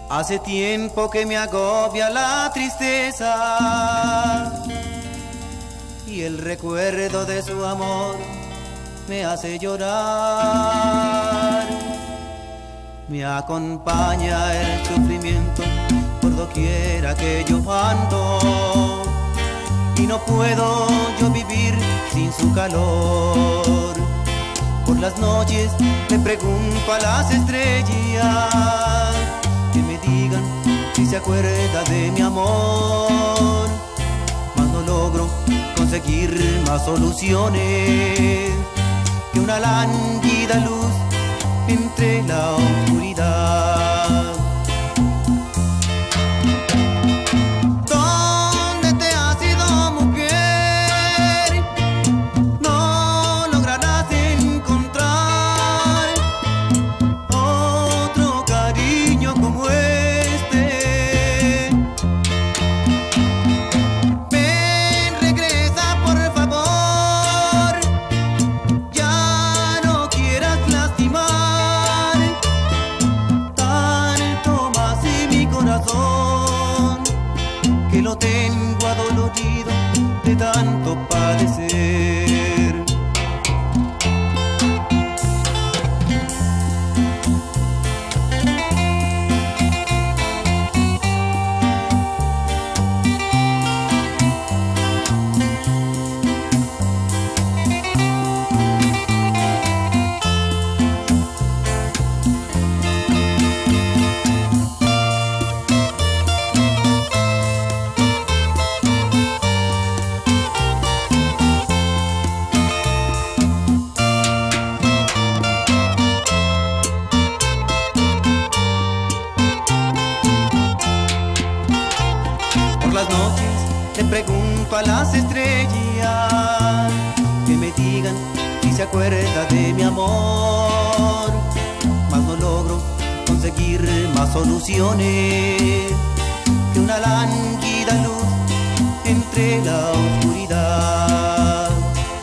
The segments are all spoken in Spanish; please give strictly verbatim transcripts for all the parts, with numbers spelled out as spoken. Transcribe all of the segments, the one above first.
Hace tiempo que me agobia la tristeza y el recuerdo de su amor me hace llorar. Me acompaña el sufrimiento por doquiera que yo ando y no puedo yo vivir sin su calor. Por las noches le pregunto a las estrellas que me digan si se acuerda de mi amor, mas no logro conseguir más soluciones que una lánguida luz entre la oscuridad. ¿Dónde te has ido, mujer? No lograrás encontrar otro cariño como este. Ven, regresa por favor, ya no quieras lastimar tanto más en mi corazón, que lo tengo adolorido de tanto padecer. Por las noches le pregunto a las estrellas que me digan si se acuerda de mi amor, mas no logro conseguir más soluciones que una lánguida luz entre la oscuridad.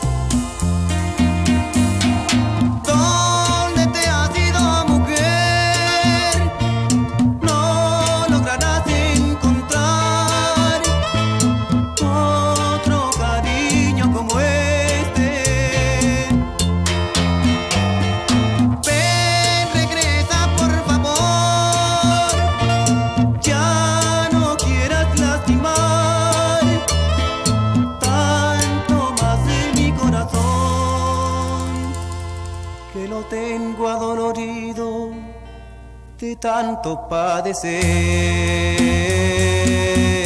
¿Dónde te has ido, mujer? No lograrás encontrar otro cariño como este. Ven, regresa por favor, ya no quieras lastimar tanto más en mi corazón, que lo tengo adolorido de tanto padecer.